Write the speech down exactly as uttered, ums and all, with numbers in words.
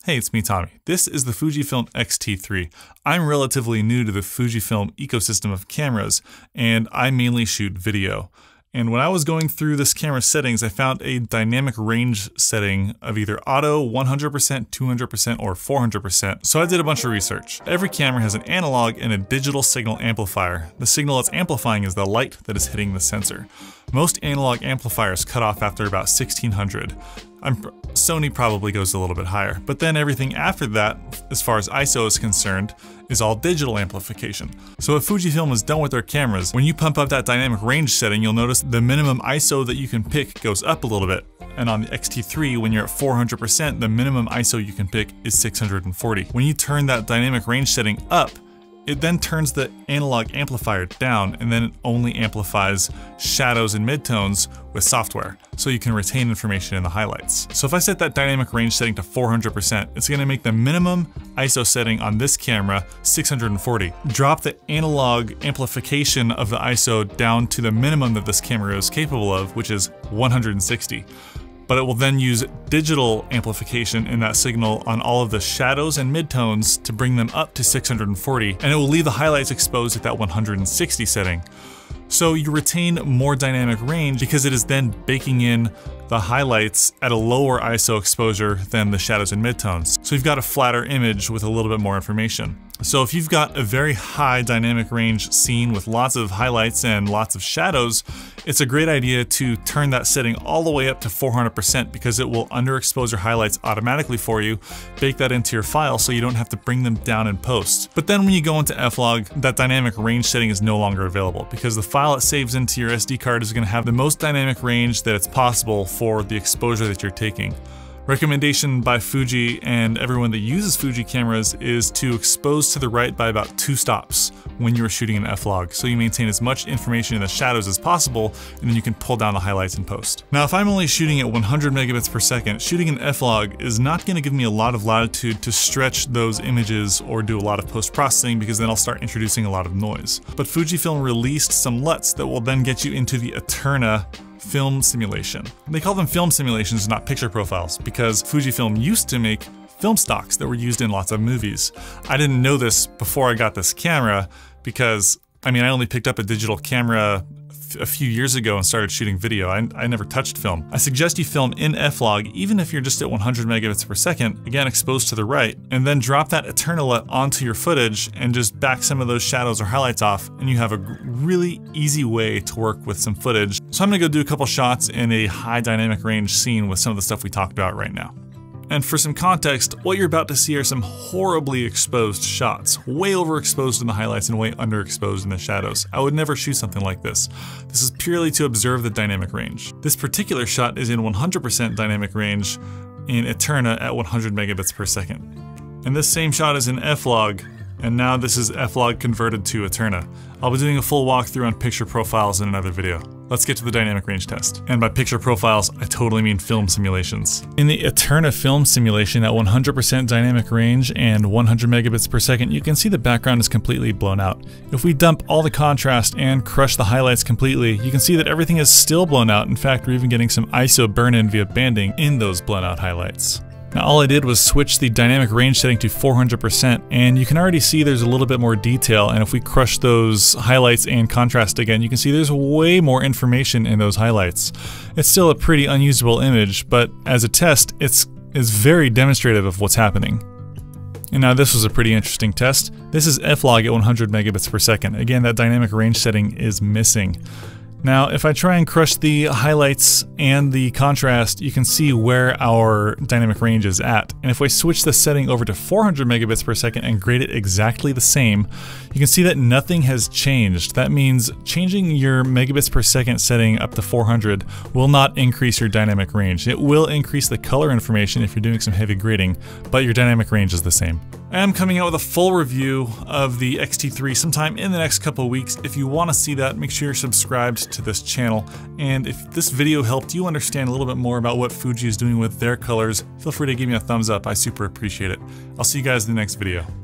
Hey, it's me, Tommy. This is the Fujifilm X T three. I'm relatively new to the Fujifilm ecosystem of cameras, and I mainly shoot video. And when I was going through this camera settings, I found a dynamic range setting of either auto, one hundred percent, two hundred percent, or four hundred percent. So I did a bunch of research. Every camera has an analog and a digital signal amplifier. The signal it's amplifying is the light that is hitting the sensor. Most analog amplifiers cut off after about sixteen hundred. I'm, Sony probably goes a little bit higher, but then everything after that, as far as I S O is concerned, is all digital amplification. So if Fujifilm is done with their cameras, when you pump up that dynamic range setting, you'll notice the minimum I S O that you can pick goes up a little bit. And on the X T three, when you're at four hundred percent, the minimum I S O you can pick is six hundred forty. When you turn that dynamic range setting up, it then turns the analog amplifier down, and then it only amplifies shadows and midtones with software, so you can retain information in the highlights. So if I set that dynamic range setting to four hundred percent, it's gonna make the minimum I S O setting on this camera six hundred forty. Drop the analog amplification of the I S O down to the minimum that this camera is capable of, which is one hundred sixty. But it will then use digital amplification in that signal on all of the shadows and midtones to bring them up to six hundred forty, and it will leave the highlights exposed at that one hundred sixty setting. So you retain more dynamic range because it is then baking in the highlights at a lower I S O exposure than the shadows and midtones. So you've got a flatter image with a little bit more information. So if you've got a very high dynamic range scene with lots of highlights and lots of shadows, it's a great idea to turn that setting all the way up to four hundred percent because it will underexpose your highlights automatically for you, bake that into your file so you don't have to bring them down in post. But then when you go into F-Log, that dynamic range setting is no longer available because the file it saves into your S D card is going to have the most dynamic range that it's possible for the exposure that you're taking. Recommendation by Fuji and everyone that uses Fuji cameras is to expose to the right by about two stops when you're shooting an F-Log, so you maintain as much information in the shadows as possible, and then you can pull down the highlights in post. Now, if I'm only shooting at one hundred megabits per second, shooting an F-Log is not going to give me a lot of latitude to stretch those images or do a lot of post-processing, because then I'll start introducing a lot of noise. But Fujifilm released some L U Ts that will then get you into the Eterna film simulation. They call them film simulations, not picture profiles, because Fujifilm used to make film stocks that were used in lots of movies. I didn't know this before I got this camera because, I mean, I only picked up a digital camera a few years ago and started shooting video. I, I never touched film. I suggest you film in F-Log, even if you're just at one hundred megabits per second, again exposed to the right, and then drop that Eterna L U T onto your footage and just back some of those shadows or highlights off, and you have a really easy way to work with some footage. So I'm gonna go do a couple shots in a high dynamic range scene with some of the stuff we talked about right now. And for some context, what you're about to see are some horribly exposed shots, way overexposed in the highlights and way underexposed in the shadows. I would never shoot something like this. This is purely to observe the dynamic range. This particular shot is in one hundred percent dynamic range in Eterna at one hundred megabits per second. And this same shot is in F-Log, and now this is F-Log converted to Eterna. I'll be doing a full walkthrough on picture profiles in another video. Let's get to the dynamic range test. And by picture profiles, I totally mean film simulations. In the Eterna film simulation at one hundred percent dynamic range and one hundred megabits per second, you can see the background is completely blown out. If we dump all the contrast and crush the highlights completely, you can see that everything is still blown out. In fact, we're even getting some I S O burn-in via banding in those blown out highlights. Now all I did was switch the dynamic range setting to four hundred percent, and you can already see there's a little bit more detail, and if we crush those highlights and contrast again, you can see there's way more information in those highlights. It's still a pretty unusable image, but as a test, it's is very demonstrative of what's happening. And now this was a pretty interesting test. This is F-Log at one hundred megabits per second. Again, that dynamic range setting is missing. Now, if I try and crush the highlights and the contrast, you can see where our dynamic range is at. And if we switch the setting over to four hundred megabits per second and grade it exactly the same, you can see that nothing has changed. That means changing your megabits per second setting up to four hundred will not increase your dynamic range. It will increase the color information if you're doing some heavy grading, but your dynamic range is the same. I am coming out with a full review of the X T three sometime in the next couple of weeks. If you want to see that, make sure you're subscribed to this channel. And if this video helped you understand a little bit more about what Fuji is doing with their colors, feel free to give me a thumbs up. I super appreciate it. I'll see you guys in the next video.